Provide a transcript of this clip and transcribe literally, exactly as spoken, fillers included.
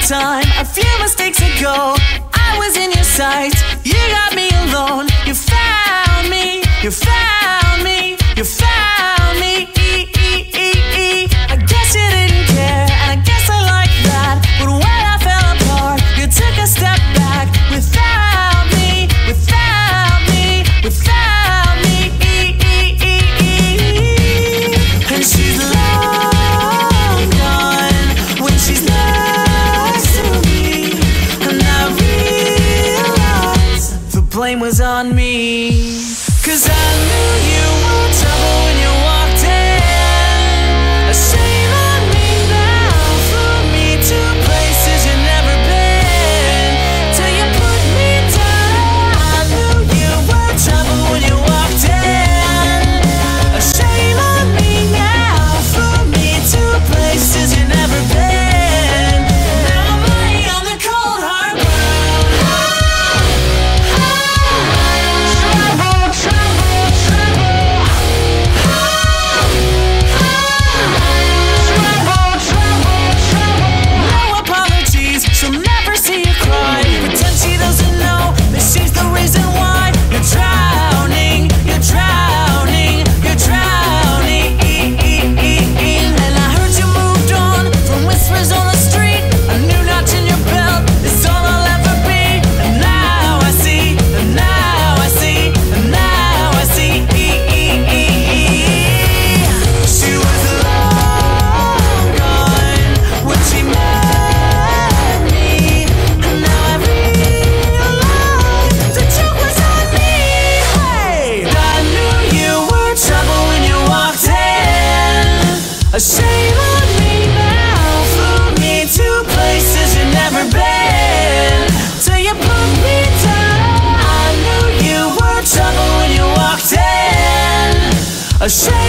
time, a few mistakes ago, I was in your sights. You got me alone. You found me. You found me. You found me. I guess you didn't care, and I guess I like that. But when I fell apart, you took a step back. Without me, without me, without me. And she's long gone when she's next to me. And I realize the blame was on me. Cause I knew you were trouble when you walked in. A shame on me now, flew me to places you've never been. Till you put me down. I knew you were trouble when you walked in. A shame on me now, flew me to places you've never been. Now I'm lying on the cold hard ground. Trouble, trouble, trouble. Trouble, trouble, trouble. No apologies, she'll never see you cry. Pretend she doesn't know that she's the reason why you're drowning, you're drowning, you're drowning. And I heard you moved on from whispers on the street. A new notch in your belt is all I'll ever be. And now I see, and now I see, and now I see. She was long gone when she met me. And now I realize the joke was on me. Hey, I knew you were trouble when you walked in. A shame on me now, flew me to places you've never been. Till you put me down. I knew you were trouble when you walked in. A shame